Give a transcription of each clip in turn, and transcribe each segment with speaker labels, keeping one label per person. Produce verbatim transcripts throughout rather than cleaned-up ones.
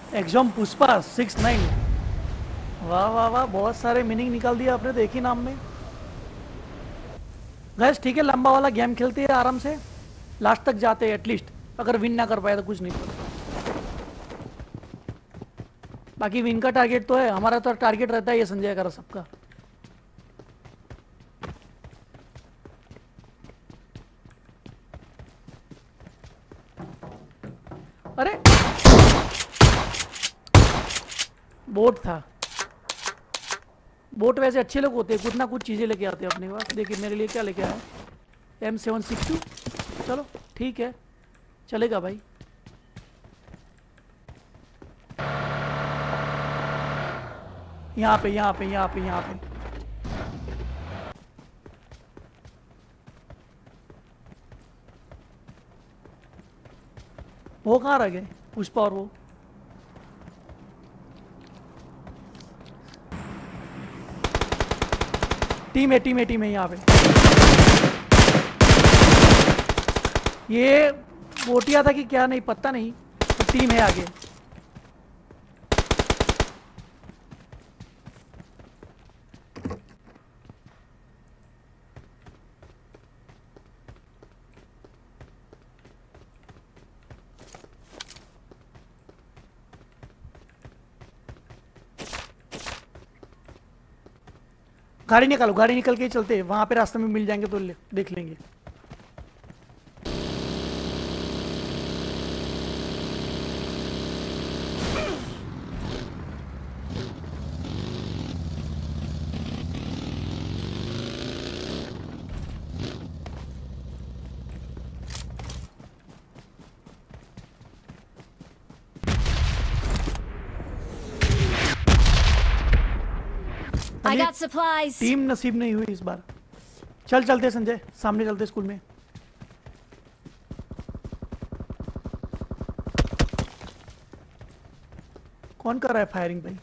Speaker 1: एक्सॉम Pushpa six nine. वाह वाह वाह, बहुत सारे मीनिंग निकाल दिया आपने तो एक ही नाम में। गैस ठीक है, लंबा वाला गेम खेलते हैं आराम से, लास्ट तक जाते हैं एटलीस्ट। अगर विन ना कर पाए तो कुछ नहीं पता, बाकी विन का टारगेट तो है हमारा, तो टारगेट रहता है ये संजय का सबका। अरे बोट था। बोट वैसे अच्छे लोग होते हैं, कुछ ना कुछ चीज़ें लेके आते हैं अपने पास। देखिए मेरे लिए क्या लेके आया, एम सेवन सिक्स टू। चलो ठीक है, चलेगा भाई। यहाँ पे यहाँ पे यहाँ पे यहाँ पे वो कहाँ रह गए पुष्पा और वो? टीम है टीम है टीम है यहाँ पे। ये बोटिया था कि क्या, नहीं पता नहीं, तो टीम है आगे। गाड़ी निकालो, गाड़ी निकल के ही चलते हैं, वहां पे रास्ते में मिल जाएंगे तो ले, देख लेंगे।
Speaker 2: I got supplies.
Speaker 1: टीम नसीब नहीं हुई इस बार। चल चलते संजय, सामने चलते स्कूल में। कौन कर रहा है फायरिंग भाई?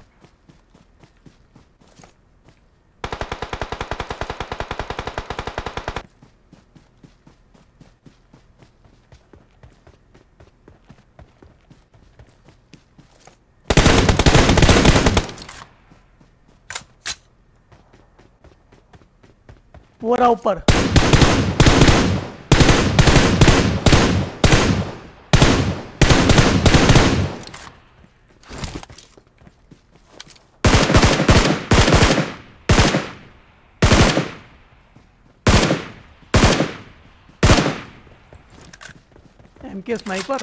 Speaker 1: वो रहा ऊपर। एम के स्नाइपर।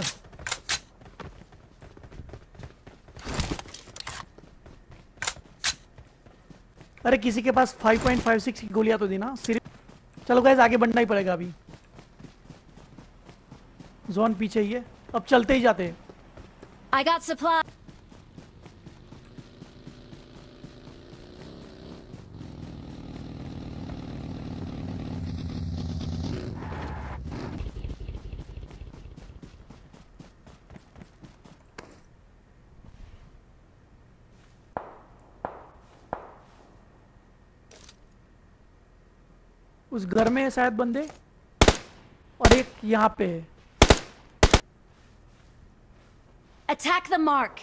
Speaker 1: अरे किसी के पास फाइव पॉइंट फाइव सिक्स की गोलियां तो दी ना सिर्फ। चलो गाइस आगे बढ़ना ही पड़ेगा अभी, जोन पीछे ही है, अब चलते ही जाते हैं।
Speaker 2: I got supplies.
Speaker 1: उस घर में है शायद बंदे, और एक यहाँ पे है।
Speaker 2: Attack the mark.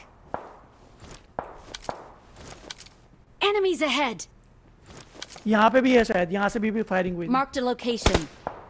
Speaker 2: Enemies ahead.
Speaker 1: यहाँ पे भी है शायद, यहाँ से भी, भी फायरिंग हुई।
Speaker 2: Marked a location.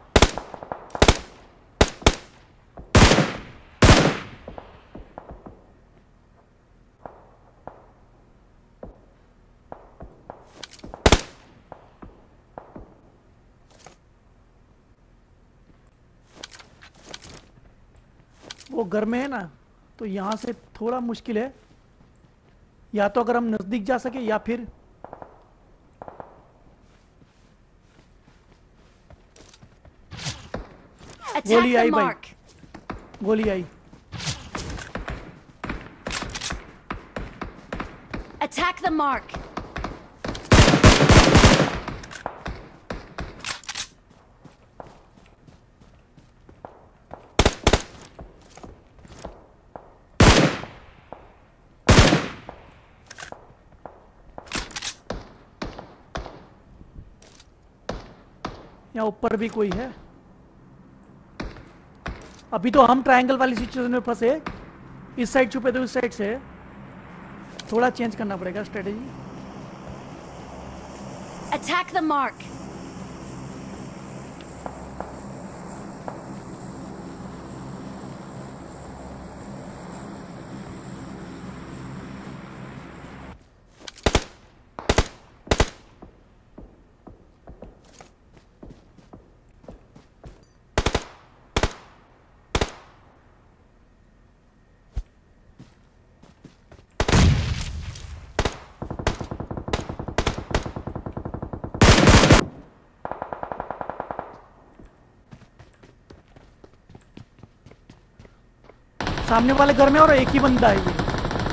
Speaker 1: वो घर में है ना, तो यहाँ से थोड़ा मुश्किल है, या तो अगर हम नजदीक जा सके या फिर
Speaker 2: Attack
Speaker 1: गोली
Speaker 2: the
Speaker 1: आई भाई,
Speaker 2: mark.
Speaker 1: गोली आई।
Speaker 2: Attack the mark.
Speaker 1: यहाँ ऊपर भी कोई है। अभी तो हम ट्रायंगल वाली सिचुएशन में फंसे, इस साइड छुपे तो इस साइड से थोड़ा चेंज करना पड़ेगा स्ट्रेटेजी।
Speaker 2: Attack the mark.
Speaker 1: सामने वाले घर में और एक ही बंदा है ये।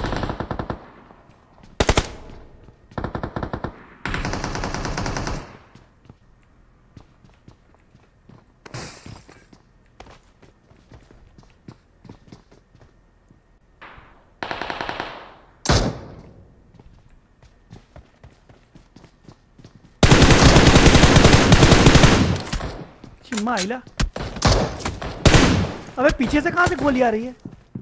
Speaker 1: चिम्मा आइला। अबे पीछे से कहां से गोली आ रही है?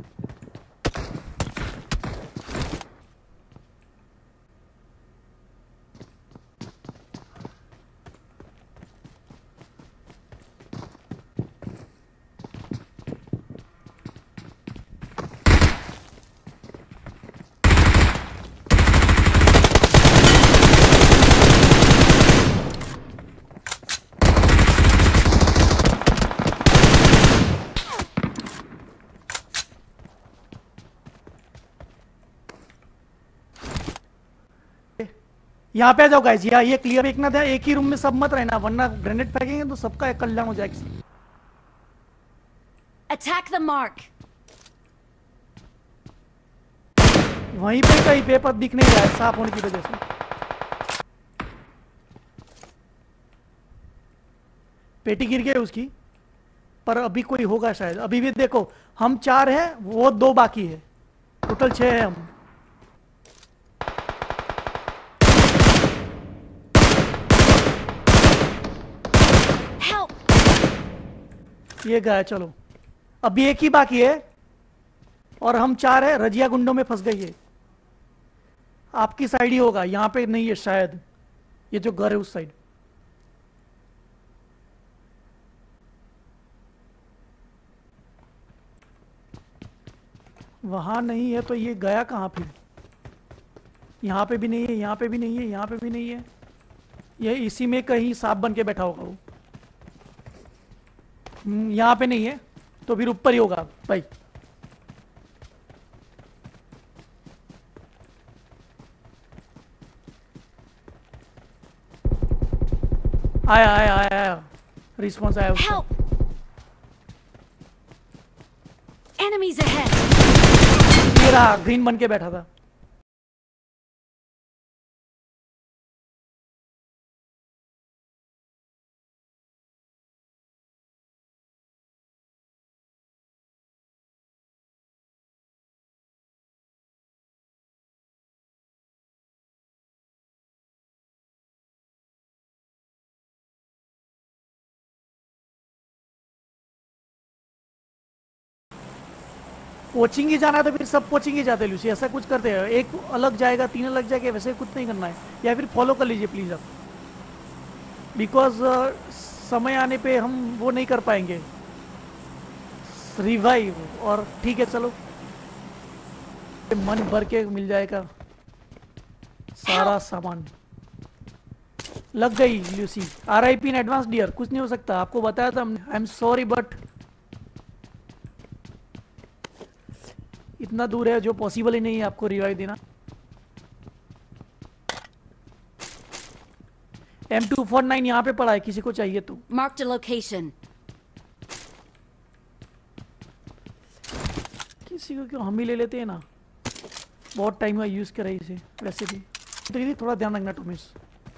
Speaker 1: यहाँ पे आ जाओ गाइस, यहाँ ये क्लियर फेंकना था, एक ही रूम में सब मत रहना वरना ग्रेनेड फेंकेंगे तो सबका कल्याण हो जाएगा।
Speaker 2: Attack the mark.
Speaker 1: वहीं पे कहीं पे पर दिख नहीं रहा है साफ होने की वजह से। पेटी गिर गई उसकी, पर अभी कोई होगा शायद। अभी भी देखो हम चार हैं, वो दो बाकी है, टोटल छह है हम। ये गया, चलो अभी एक ही बाकी है और हम चार है। रजिया गुंडों में फंस गई है। आपकी साइड ही होगा, यहां पे नहीं है शायद। ये जो घर है उस साइड। वहां नहीं है तो ये गया कहां फिर? यहां पे भी नहीं है, यहां पे भी नहीं है, यहां पे भी नहीं है। ये इसी में कहीं सांप बन के बैठा होगा वो। यहाँ पे नहीं है तो फिर ऊपर ही होगा भाई। आया आया आया आया रिस्पॉन्स आया उसका।
Speaker 2: Help! Enemies ahead.
Speaker 1: ये रहा, ग्रीन बन के बैठा था। कोचिंग ही जाना है तो फिर सब कोचिंग ही जाते हैं लूसी, ऐसा कुछ करते हैं। एक अलग जाएगा, तीन अलग जाएगा, वैसे कुछ नहीं करना है। या फिर फॉलो कर लीजिए प्लीज आप, बिकॉज uh, समय आने पे हम वो नहीं कर पाएंगे रिवाइव। और ठीक है चलो, मन भर के मिल जाएगा सारा सामान। लग गई Lucy. R I P in advance dear. कुछ नहीं हो सकता, आपको बताया था हमने। आई एम सॉरी बट इतना दूर है जो पॉसिबल ही नहीं है आपको रिवाइव देना। एम टू फोर नाइन यहाँ पे पड़ा है, किसी को चाहिए तो।
Speaker 2: Marked a location.
Speaker 1: किसी को क्यों, हम ही ले लेते हैं ना, बहुत टाइम हुआ यूज करा इसे। वैसे भी तो ये थोड़ा ध्यान रखना टोमिस।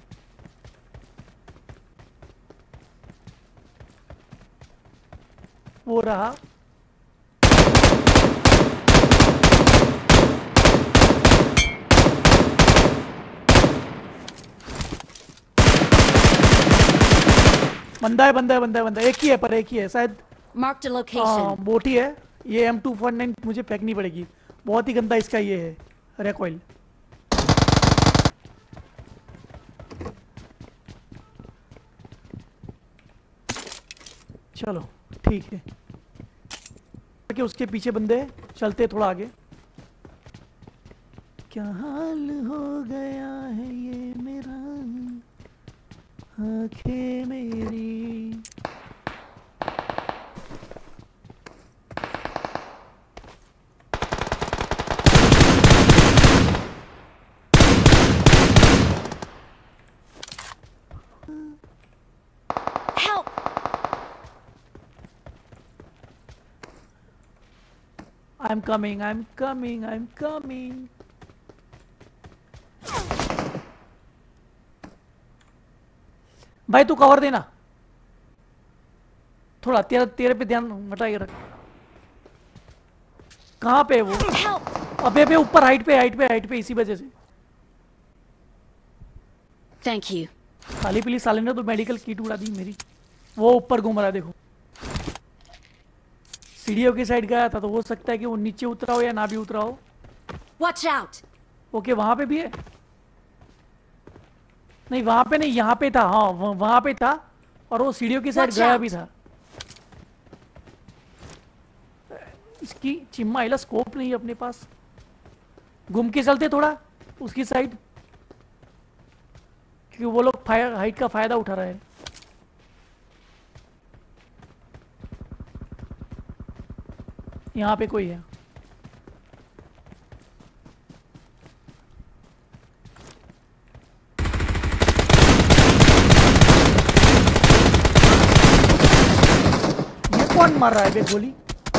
Speaker 1: वो रहा। बंदा है बंदा है बंदा है बंदा है। एक ही है, पर एक ही है शायद।
Speaker 2: Marked a location.
Speaker 1: बोटी है ये। एम टू फोर नाइन मुझे फेंकनी पड़ेगी। बहुत ही गंदा इसका ये है रिकॉइल। चलो ठीक है कि उसके पीछे बंदे हैं, चलते थोड़ा आगे। क्या हाल हो गया है ये मेरा, आंखें मेरी।
Speaker 2: Help!
Speaker 1: I'm coming, I'm coming, I'm coming. भाई तू कवर देना थोड़ा, तेरा तेरे पे ध्यान हटा के रख। कहाँ पे है वो?
Speaker 2: Help!
Speaker 1: अबे अबे ऊपर हाइट पे हाइट पे हाइट पे, इसी वजह से।
Speaker 2: Thank you.
Speaker 1: खाली पीली साले ने तो मेडिकल किट उड़ा दी मेरी। वो ऊपर घूम रहा है देखो, सीढ़ियों की साइड गया था, तो हो सकता है कि वो नीचे उतरा हो या ना भी उतरा हो।
Speaker 2: Watch out!
Speaker 1: ओके वहां पे भी है, नहीं वहां पे नहीं, यहाँ पे था। हाँ वह, वहां पे था, और वो सीढ़ियों की साइड
Speaker 2: Watch
Speaker 1: गया
Speaker 2: out.
Speaker 1: भी था। इसकी चिम्मा इला स्कोप नहीं है अपने पास, घूम के चलते थोड़ा उसकी साइड, क्योंकि वो लोग फायर हाइट का फायदा उठा रहे हैं। यहाँ पे कोई है। ये कौन मार रहा है बे गोली?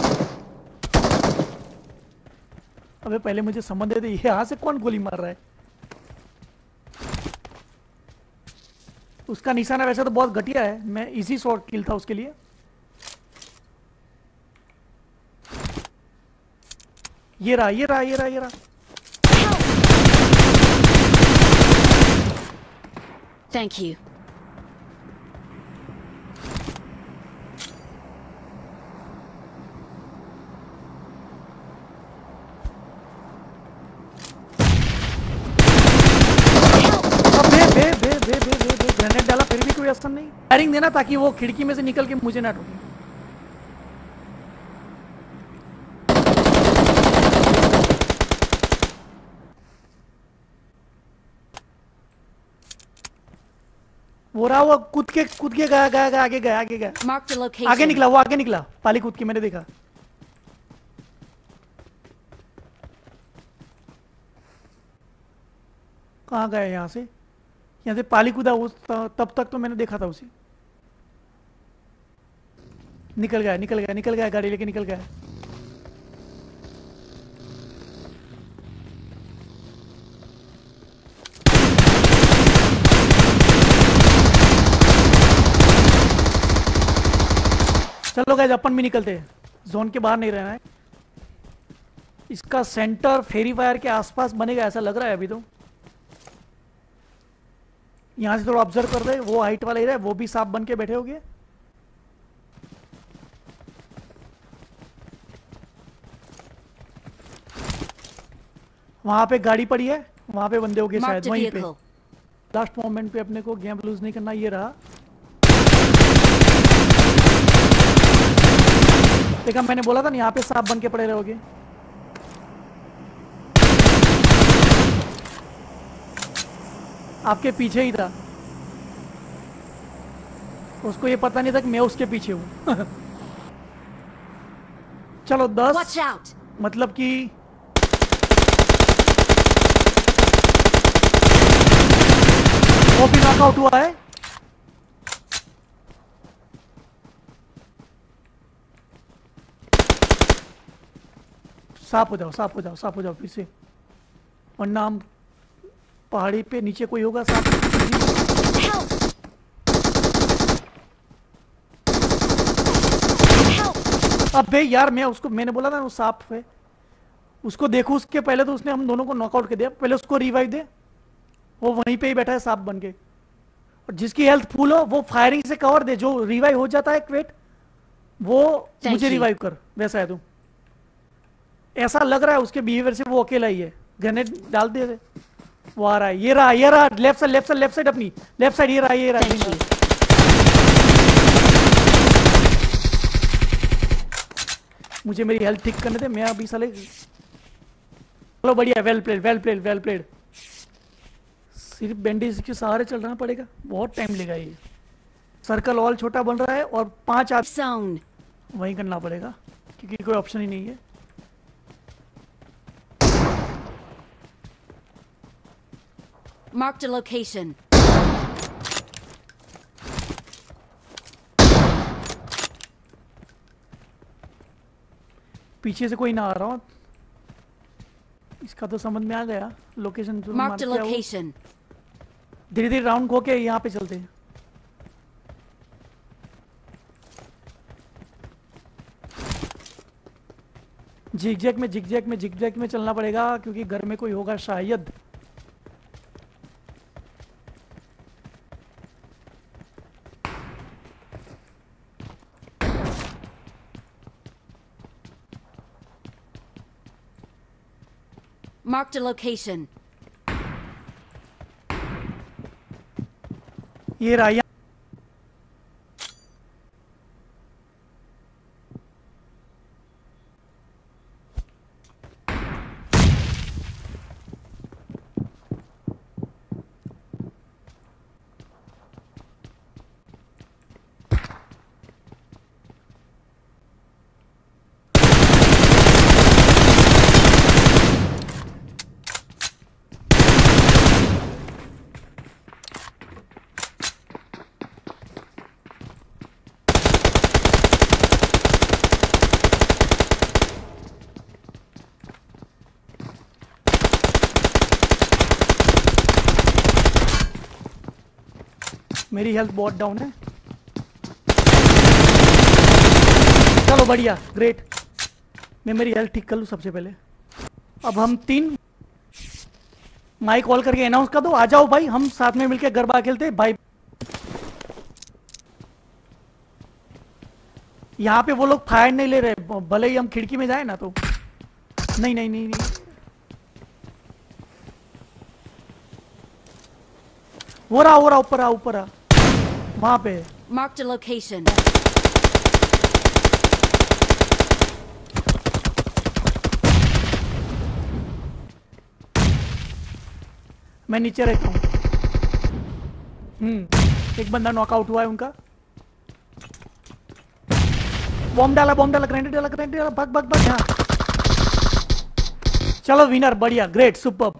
Speaker 1: अबे पहले मुझे समझ दे दे, यहाँ से कौन गोली मार रहा है? उसका निशाना वैसे तो बहुत घटिया है, मैं इजी शॉट किल था उसके लिए। ये रहा ये रहा ये रहा ये रहा।
Speaker 2: Thank you.
Speaker 1: अबे बे बे बे बे बे बे ग्रेनेड डाला फिर भी कोई असर नहीं। फायरिंग देना ताकि वो खिड़की में से निकल के मुझे ना ठोके। वो रहा, वो कूद के कूद के गया गया गया आगे गया आगे गया
Speaker 2: Mark the location.
Speaker 1: आगे निकला, वो आगे निकला, पाली कूद के मैंने देखा। कहाँ गया? यहाँ से यहाँ से पाली कूदा उस, तब तक तो मैंने देखा था उसे। निकल गया निकल गया निकल गया, गाड़ी लेके निकल गया। चलो गाइस अपन भी निकलते हैं, जोन के बाहर नहीं रहना है। इसका सेंटर फेरी फायर के आसपास बनेगा ऐसा लग रहा है अभी तो। यहां से थोड़ा ऑब्जर्व कर रहे, वो हाइट वाला एरिया है, वो भी सांप बन के बैठे होंगे। वहां पे गाड़ी पड़ी है, वहां पे बंदे होंगे
Speaker 2: Mark
Speaker 1: शायद
Speaker 2: the
Speaker 1: वहीं पे।
Speaker 2: vehicle.
Speaker 1: लास्ट मोमेंट पे अपने को गेम लूज नहीं करना। ये रहा, देखा मैंने बोला था ना यहाँ पे सांप बन के पड़े रहोगे। आपके पीछे ही था, उसको ये पता नहीं था कि मैं उसके पीछे हूं। चलो दस,
Speaker 2: Watch out!
Speaker 1: मतलब कि वो भी नॉकआउट हुआ है। साफ हो जाओ साफ हो जाओ साफ हो जाओ फिर से, वरना हम पहाड़ी पे नीचे कोई होगा साफ।
Speaker 2: Help! Help!
Speaker 1: अबे यार मैं उसको, मैंने बोला था वो साफ है, उसको देखो। उसके पहले तो उसने हम दोनों को नॉकआउट कर दिया, पहले उसको रिवाइव दे। वो वहीं पे ही बैठा है सांप बन के, और जिसकी हेल्थ फुल हो वो फायरिंग से कवर दे। जो रिवाइव हो जाता है क्वेट, वो
Speaker 2: Thank
Speaker 1: मुझे
Speaker 2: you.
Speaker 1: रिवाइव कर, वैसा है तू। ऐसा लग रहा है उसके बिहेवियर से वो अकेला ही है। ग्रेनेड डाल दे रहे, वो आ रहा है, ये रहा ये रहा left side left side left side अपनी लेफ्ट साइड, ये रहा ये रहा।
Speaker 2: Thank you.
Speaker 1: मुझे मेरी हेल्थ ठीक करने दे, मैं अभी साले। चलो बढ़िया, well played well played well played. सिर्फ बैंडेज के सहारे चलना पड़ेगा, बहुत टाइम लेगा ये। सर्कल ऑल छोटा बन रहा है और पांच आप
Speaker 2: Zone.
Speaker 1: वहीं करना पड़ेगा क्योंकि कोई ऑप्शन ही नहीं है।
Speaker 2: Marked a location.
Speaker 1: पीछे से कोई ना आ रहा हो, इसका तो समझ में आ गया लोकेशन।
Speaker 2: Marked a location.
Speaker 1: धीरे धीरे राउंड होके यहाँ पे चलते हैं। जिगजैग में जिगजैग में जिगजैग में चलना पड़ेगा क्योंकि घर में कोई होगा शायद।
Speaker 2: Marked a location.
Speaker 1: ये रहा यहाँ। मेरी हेल्थ बहुत डाउन है। चलो बढ़िया, ग्रेट। मैं मेरी हेल्थ ठीक कर लूँ सबसे पहले। अब हम तीन माइक कॉल करके अनाउंस कर दो, आ जाओ भाई, हम साथ में मिलके गरबा खेलते भाई। यहाँ पे वो लोग फायर नहीं ले रहे, भले ही हम खिड़की में जाए ना तो। नहीं नहीं नहीं नहीं, वो रहा वो रहा ऊपर आ ऊपर आ वहां पे।
Speaker 2: Marked a location.
Speaker 1: मैं नीचे रहता हूँ। हम्म एक बंदा नॉकआउट हुआ है उनका। बॉम्ब डाला बॉम्ब डाला ग्रेनेड डाला ग्रेनेड डाला, भाग भाग भाग। हाँ चलो विनर, बढ़िया, ग्रेट, सुपर।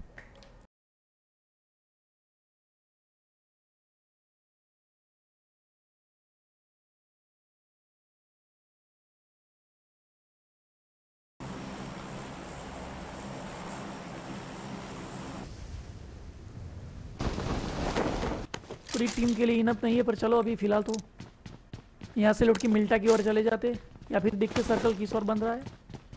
Speaker 1: पूरी टीम के लिए इनफ नहीं है, पर चलो अभी फिलहाल तो यहाँ से लौट के मिल्टा की ओर चले जाते या फिर देखते सर्कल किस ओर बन रहा है।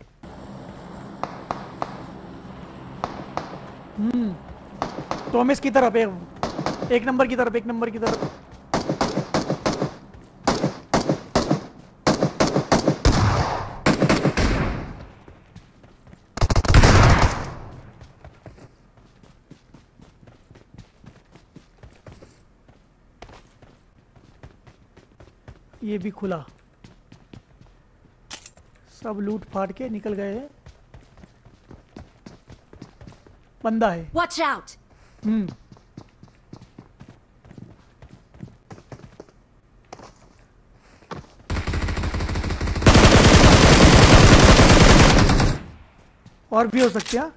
Speaker 1: हम्म टॉमस की तरफ, एक, एक नंबर की तरफ, एक नंबर की तरफ। ये भी खुला, सब लूट फाड़ के निकल गए हैं। बंदा है।
Speaker 2: Watch out!
Speaker 1: हम्म और भी हो सकते हैं।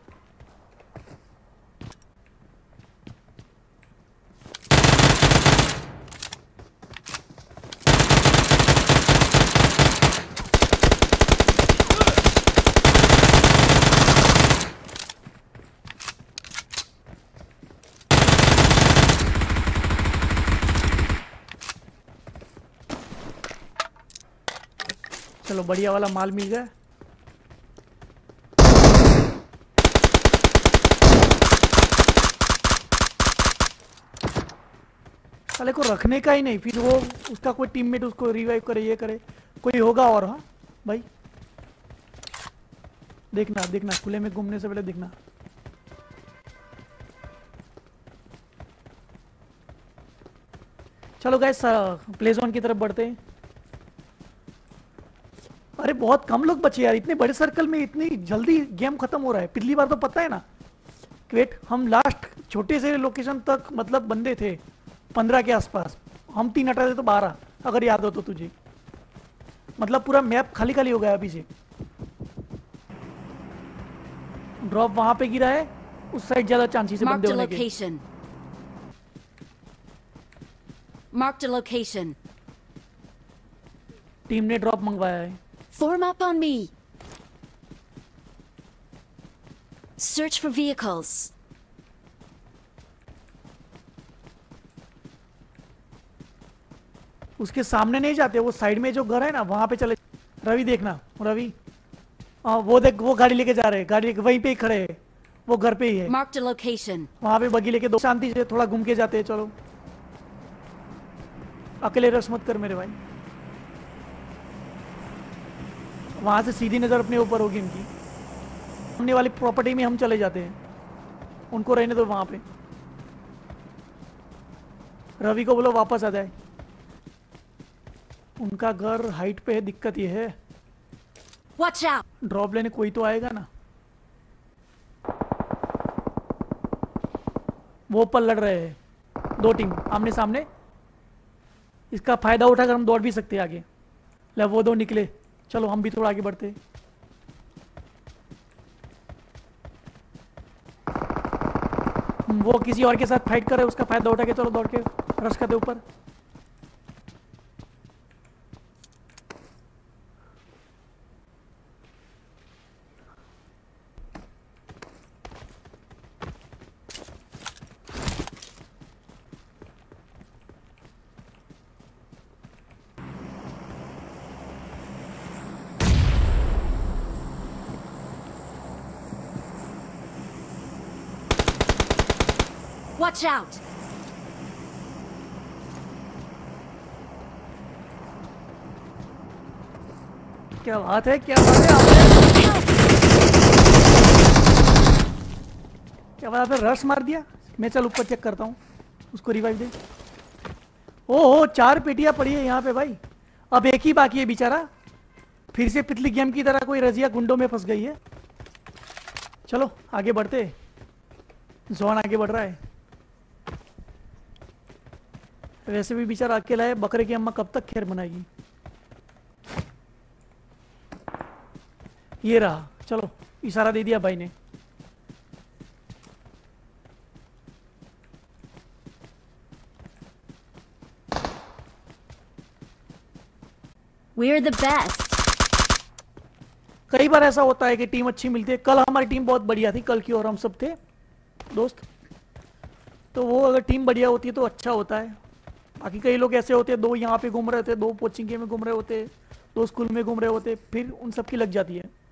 Speaker 1: चलो बढ़िया वाला माल मिल गया। साले को रखने का ही नहीं, फिर वो उसका कोई टीममेट उसको रिवाइव करे, ये करे, कोई होगा और। हाँ भाई देखना देखना, खुले में घूमने से पहले देखना। चलो गाइस प्ले जोन की तरफ बढ़ते हैं। अरे बहुत कम लोग बचे यार, इतने बड़े सर्कल में इतनी जल्दी गेम खत्म हो रहा है। पिछली बार तो पता है ना, वेट हम लास्ट छोटे से लोकेशन तक मतलब बंदे थे पंद्रह के आसपास, हम तीन हटा दे तो बारह, अगर याद हो तो तुझे। मतलब पूरा मैप खाली खाली हो गया अभी से। ड्रॉप वहां पे गिरा है, उस साइड ज्यादा चांसेस है बंदे
Speaker 2: Marked a
Speaker 1: होने के।
Speaker 2: location. Marked a location.
Speaker 1: Team ने ड्रॉप मंगवाया है।
Speaker 2: Form up on me. Search for vehicles.
Speaker 1: उसके सामने नहीं जाते, वो साइड में जो घर है ना वहां पे चले। रवि देखना, रवि हाँ वो देख, वो गाड़ी लेके जा रहे हैं, गाड़ी वहीं पे ही खड़े हैं, वो घर पे ही है।
Speaker 2: Marked a location.
Speaker 1: वहां पे बगी लेके दो, शांति से थोड़ा घूम के जाते हैं। चलो अकेले रश मत कर मेरे भाई। वहां से सीधी नजर अपने ऊपर होगी इनकी। सामने वाली प्रॉपर्टी में हम चले जाते हैं, उनको रहने दो वहां पे। रवि को बोलो वापस आ जाए, उनका घर हाइट पे है। दिक्कत ये है,
Speaker 2: Watch out.
Speaker 1: ड्रॉप लेने कोई तो आएगा ना। वो ऊपर लड़ रहे हैं दो टीम आमने सामने। इसका फायदा उठाकर हम दौड़ भी सकते हैं आगे। ले वो दो निकले, चलो हम भी थोड़ा आगे बढ़ते। वो किसी और के साथ फाइट कर रहे हैं, उसका फायदा उठा के चलो दौड़ के रश करते ऊपर।
Speaker 2: Watch out.
Speaker 1: क्या बात है, क्या बात है आपने? क्या बात है, रश मार दिया। मैं चल ऊपर चेक करता हूँ, उसको रिवाइव दे। ओहो चार पेटियां पड़ी है यहाँ पे भाई। अब एक ही बाकी है बेचारा, फिर से पिछली गेम की तरह कोई रजिया गुंडों में फंस गई है। चलो आगे बढ़ते, जोन आगे बढ़ रहा है। वैसे भी बेचारा अकेला है, बकरे की अम्मा कब तक खैर बनाएगी। ये रहा, चलो इशारा दे दिया भाई ने।
Speaker 2: We're the best.
Speaker 1: कई बार ऐसा होता है कि टीम अच्छी मिलती है। कल हमारी टीम बहुत बढ़िया थी, कल की और हम सब थे दोस्त। तो वो अगर टीम बढ़िया होती है तो अच्छा होता है। बाकी कई लोग ऐसे होते हैं, दो यहाँ पे घूम रहे होते, दो कोचिंग में घूम रहे होते, दो स्कूल में घूम रहे होते, फिर उन सब की लग जाती है।